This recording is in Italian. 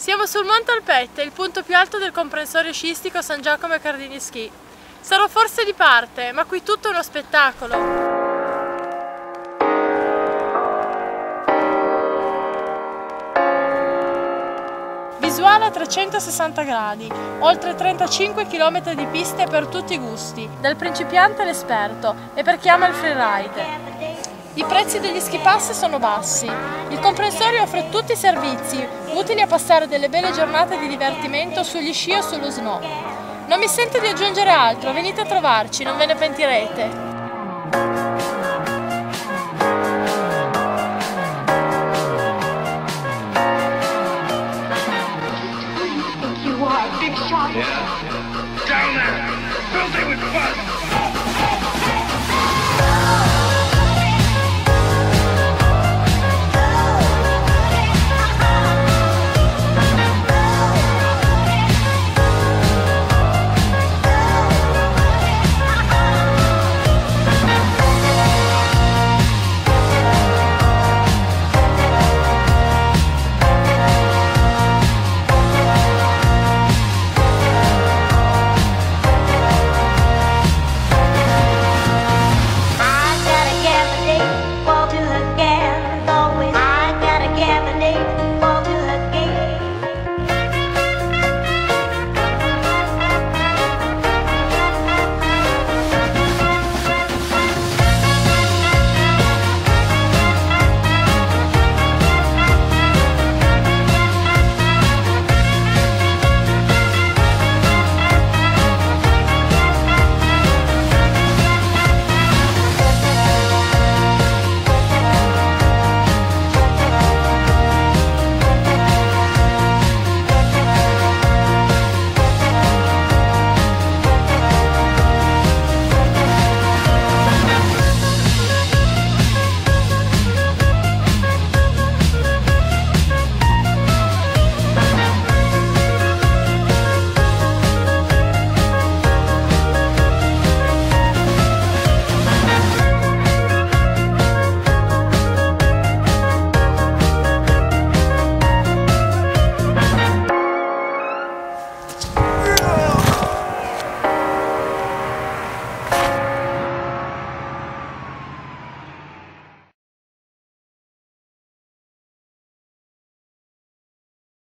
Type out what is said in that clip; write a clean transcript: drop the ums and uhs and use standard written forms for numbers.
Siamo sul Monte Alpette, il punto più alto del comprensorio sciistico San Giacomo e Cardini Ski. Sarò forse di parte, ma qui tutto è uno spettacolo. Visuale a 360 gradi, oltre 35 km di piste per tutti i gusti, dal principiante all'esperto e per chi ama il freeride. I prezzi degli ski pass sono bassi. Il comprensorio offre tutti i servizi utili a passare delle belle giornate di divertimento sugli sci o sullo snow. Non mi sento di aggiungere altro, venite a trovarci, non ve ne pentirete. Yeah. Down there! Filthy with fun!